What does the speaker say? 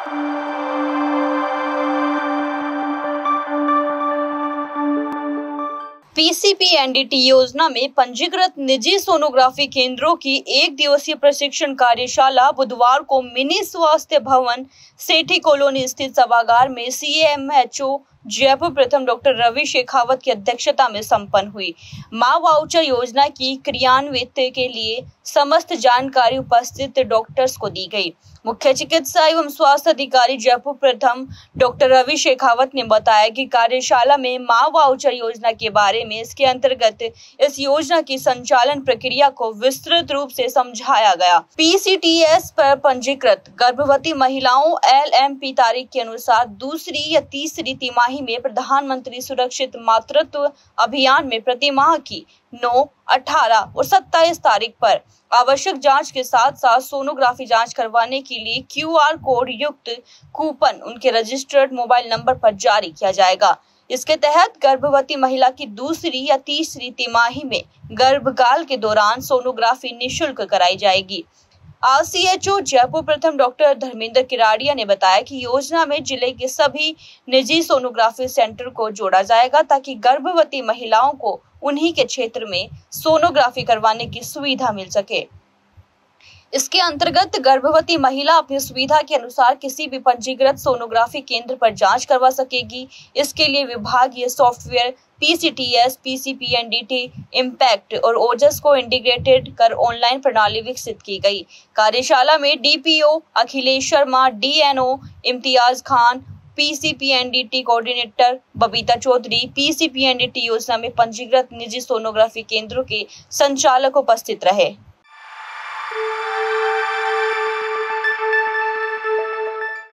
PCPNDT योजना में पंजीकृत निजी सोनोग्राफी केंद्रों की 1 दिवसीय प्रशिक्षण कार्यशाला बुधवार को मिनी स्वास्थ्य भवन सेठी कॉलोनी स्थित सभागार में सीएमएचओ जयपुर प्रथम डॉक्टर रवि शेखावत की अध्यक्षता में संपन्न हुई। मां वाउचर योजना की क्रियान्वित के लिए समस्त जानकारी उपस्थित डॉक्टर्स को दी गई। मुख्य चिकित्सा एवं स्वास्थ्य अधिकारी जयपुर प्रथम डॉक्टर रवि शेखावत ने बताया कि कार्यशाला में मां वाउचर योजना के बारे में, इसके अंतर्गत इस योजना की संचालन प्रक्रिया को विस्तृत रूप से समझाया गया। पीसीटीएस पर पंजीकृत गर्भवती महिलाओं एलएमपी तारीख के अनुसार दूसरी या तीसरी तिमाही में प्रधानमंत्री सुरक्षित मातृत्व अभियान में प्रति माह की 9, 18 और 27 तारीख पर आवश्यक जांच के साथ साथ सोनोग्राफी जांच करवाने के लिए क्यूआर कोड युक्त कूपन उनके रजिस्टर्ड मोबाइल नंबर पर जारी किया जाएगा। इसके तहत गर्भवती महिला की दूसरी या तीसरी तिमाही में गर्भकाल के दौरान सोनोग्राफी निःशुल्क कराई जाएगी। आरसीएचओ जयपुर प्रथम डॉक्टर धर्मेंद्र किराड़िया ने बताया कि योजना में जिले के सभी निजी सोनोग्राफी सेंटर को जोड़ा जाएगा ताकि गर्भवती महिलाओं को उन्हीं के क्षेत्र में सोनोग्राफी करवाने की सुविधा मिल सके। इसके अंतर्गत गर्भवती महिला अपनी सुविधा के अनुसार किसी भी पंजीकृत सोनोग्राफी केंद्र पर जांच करवा सकेगी। इसके लिए विभागीय सॉफ्टवेयर पीसीटीएस, पीसीपीएनडीटी, इम्पैक्ट और ओजस को इंटीग्रेटेड कर ऑनलाइन प्रणाली विकसित की गई। कार्यशाला में DPO Akhilesh Sharma, DNO Imtiaz Khan, PCPNDT coordinator Babita Chaudhary, PCPNDT योजना में पंजीकृत निजी सोनोग्राफी केंद्रों के संचालक उपस्थित रहे।